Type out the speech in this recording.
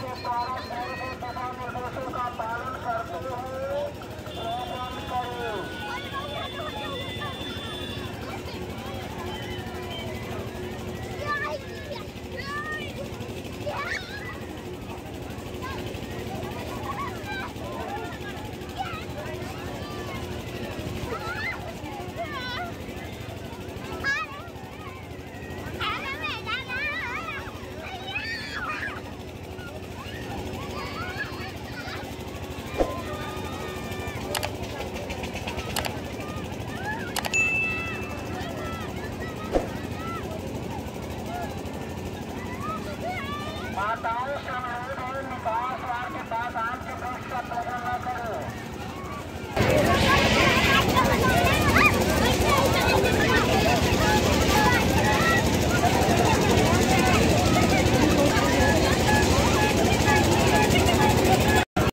निर्देशों का पालन करते हुए श्रवण करें। माताओं से अनुरोध है, निकास द्वार के पास आम के वृक्ष का प्रबंध न करो।